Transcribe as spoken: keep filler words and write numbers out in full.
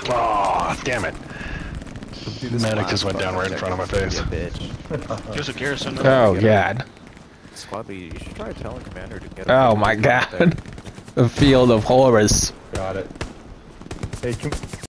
Oh, damn it. Medic just went down right in front of my face. There's a garrison. Oh, God. Squad lead, you should try telling commander to get Oh, my God. A field of horrors. Got it. Hey, can